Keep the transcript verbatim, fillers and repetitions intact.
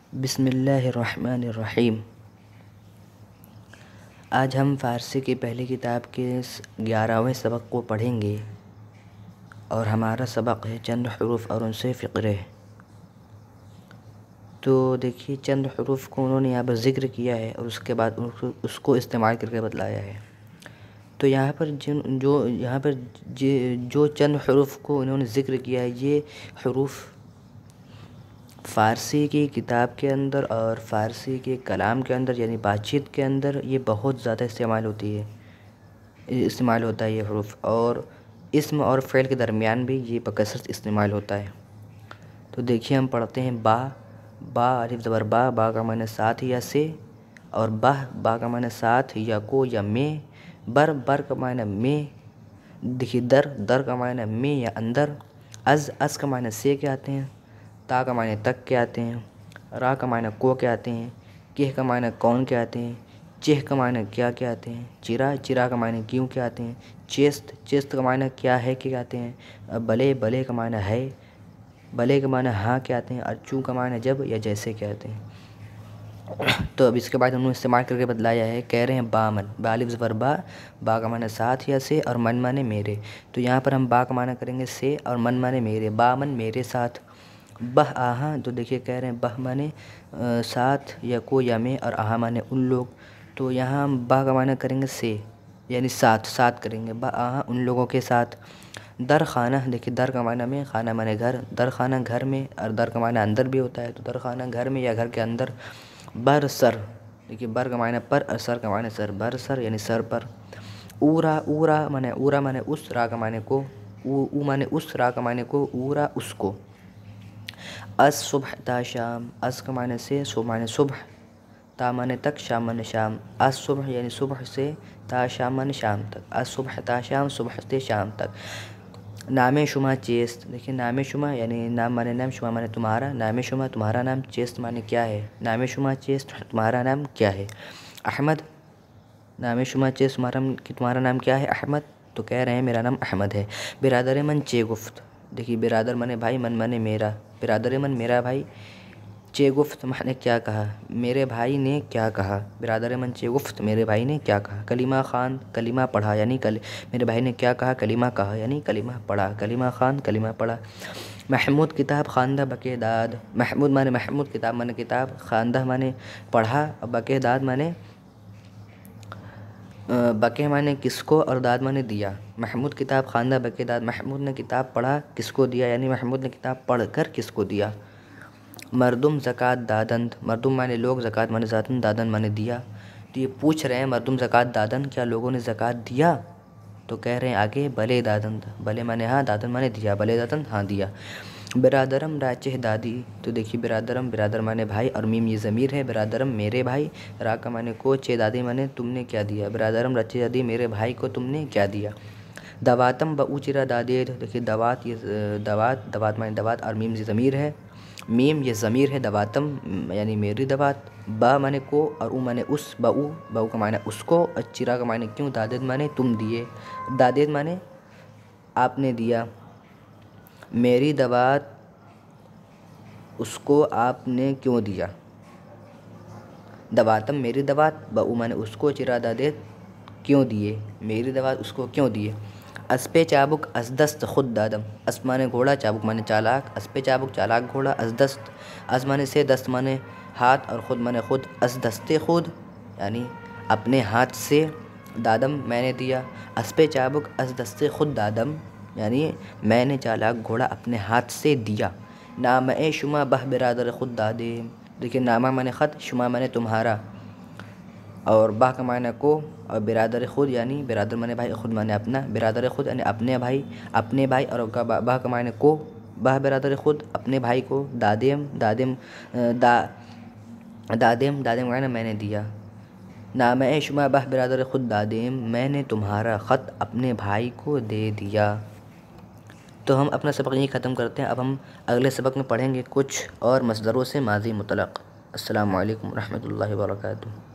بسم اللہ الرحمن الرحیم۔ آج ہم فارسی کی پہلی کتاب کے گیارہویں سبق کو پڑھیں گے اور ہمارا سبق ہے چند حروف اور ان سے فقرے۔ تو دیکھیے چند حروف کو انہوں نے یہاں پر ذکر کیا ہے اور اس کے بعد اس کو استعمال کر کے بتلایا ہے۔ تو یہاں پر جن جو یہاں پر جو چند حروف کو انہوں نے ذکر کیا ہے، یہ حروف فارسی کی کتاب کے اندر اور فارسی کے کلام کے اندر یعنی بات چیت کے اندر یہ بہت زیادہ استعمال ہوتی ہے استعمال ہوتا ہے یہ حروف، اور اسم اور فعل کے درمیان بھی یہ بکثرت استعمال ہوتا ہے۔ تو دیکھیے ہم پڑھتے ہیں با با الف زبر با، با کا معنی ساتھ یا سے، اور بہ با کا معنی ساتھ یا کو یا میں، بر بر کا معنی میں، دیکھیے در در کا معنی میں یا اندر، از از کا معنی سے کے آتے ہیں، تا کا معنی تک کے آتے ہیں، را کا معنی کو کے آتے ہیں، کہہ کا معنی کون کے آتے ہیں، چہ کا معنی کیا کے آتے ہیں، چرا چرا کا معنی کیوں کے آتے ہیں، چیست چیست کا معنی کیا ہے کے آتے ہیں، بلے بلے کا معنی ہے، بلے کا معنی ہاں کے آتے ہیں، اور چوں کا معنی جب یا جیسے کے آتے ہیں۔ تو اب اس کے بعد ہم نے استعمال کر کے بتلایا ہے، کہہ رہے ہیں بامن، با الف زبر با، با کا معنی ساتھ یا سے، اور من معنی میرے۔ تو یہاں پر ہم با کا معنی کریں گے سے اور من معنی میرے، بامن میرے ساتھ۔ بہ آہاں، تو دیکھیے کہہ رہے ہیں بہ معنی ساتھ یا کو یا میں، اور آہاں معنی ان لوگ۔ تو یہاں ہم با کا معنی کریں گے سے یعنی ساتھ ساتھ کریں گے، بہ آہاں ان لوگوں کے ساتھ۔ در خانہ، دیکھیے در کا معنی میں، خانہ معنی گھر، در خانہ گھر میں، اور در کا معنی اندر بھی ہوتا ہے، تو در خانہ گھر میں یا گھر کے اندر۔ بر سر، دیکھیے بر کا معنی پر اور سر کا معنی سر، بر سر یعنی سر پر۔ اورا اورا معنی اورا معنی اس، را کا معنی کو، او معنی اس، را کا معنی کو، اورا اس کو۔ از صبح تا شام، از کا معنی سے، صبح معنی صبح، تا معنی تک، شام معنی شام۔ از صبح یعنی صبح سے، تا شام معنی شام تک، از صبح تا شام، صبح سے شام تک۔ نام شما چیست، دیکھیے نام شما یعنی نام معنی نام، شما معنی تمہارا، نام شما تمہارا نام، چیست معنی کیا ہے، نام شما چیست تمہارا نام کیا ہے۔ احمد، نام شما چیست تمہارا نام کیا ہے، احمد، تو کہہ رہے ہیں میرا نام احمد ہے۔ برادر من چے گفت، دیکھیے برادر معنی بھائی، من معنی میرا، برادر من میرا بھائی، چے گفت معنی کیا کہا، میرے بھائی نے کیا کہا، برادر من چے گفت میرے بھائی نے کیا کہا۔ کلمہ خوان، کلمہ پڑھا یعنی کل میرے بھائی نے کیا کہا، کلمہ کہا یعنی کلمہ پڑھا، کلمہ خوان کلمہ پڑھا۔ محمود کتاب خواندہ بکے داد، محمود معنی محمود، کتاب معنی کتاب، خواندہ معنی پڑھا، اور بکے داد معنی بکے معنی کس کو اور داد معنی دیا۔ محمود کتاب خواندہ بکے داد، محمود نے کتاب پڑھا کس کو دیا، یعنی محمود نے کتاب پڑھ کر کس کو دیا۔ مردم زکوٰۃ دادند، مردم معنی لوگ، زکوٰۃ معنی ذاتاً، دادن معنی دیا۔ تو یہ پوچھ رہے ہیں مردم زکوٰۃ دادن، کیا لوگوں نے زکوٰۃ دیا، تو کہہ رہے ہیں آگے بلے دادند، بلے معنی ہاں، دادن معنی دیا، بلے دادن ہاں دیا۔ برادرم را چہ دادی، تو دیکھیے برادرم برادر معنی بھائی، اور میم یہ ضمیر ہے، برادرم میرے بھائی، را کا معنی کو، چہ دادی معنی تم نے کیا دیا، برادرم را چہ دادی میرے بھائی کو تم نے کیا دیا۔ دواتم بہ چرا دادید، دیکھیے دوات یہ دوات دوات معنی دوات، اور میم یہ ضمیر ہے، میم یہ ضمیر ہے، دواتم یعنی میری دوات، با معنی کو اور او معنی اس، بہو بہو کا معنی اس کو، اور چرا کا معنی کیوں، دادید معنی تم دیے، دادید معنی آپ نے دیا، میری دوات اس کو آپ نے کیوں دیا۔ دواتم میری دوات، بہو معنی اس کو، چرا دادید کیوں دیے، میری دوات اس کو کیوں دیے۔ اسپے چابک از دست خود دادم، اسپ معنی گھوڑا، چابک معنی چالاک، اسپے چابک چالاک گھوڑا، از دست از معنی سے، دست معنی ہاتھ، اور خود معنی خود، از دستے خود یعنی اپنے ہاتھ سے، دادم میں نے دیا، اسپے چابک از دستے خود دادم یعنی میں نے چالاک گھوڑا اپنے ہاتھ سے دیا۔ نامہ شما بہ برادر خود دادے، دیکھیے نامہ معنی خط، شما معنی تمہارا، اور بہ کا معنی کو، اور برادر خود یعنی برادر معنی بھائی، خود معنی اپنا، برادر خود یعنی اپنے بھائی، اپنے بھائی، اور بہ کا معنی کو، بہ برادر خود اپنے بھائی کو، دادیم دادیم دا دادیم دادیم معنی میں نے دیا۔ نامہ شما بہ برادر خود دادیم، میں نے تمہارا خط اپنے بھائی کو دے دیا۔ تو ہم اپنا سبق یہیں ختم کرتے ہیں، اب ہم اگلے سبق میں پڑھیں گے کچھ اور مصدروں سے ماضی مطلق۔ السلام علیکم ورحمۃ اللہ وبرکاتہ۔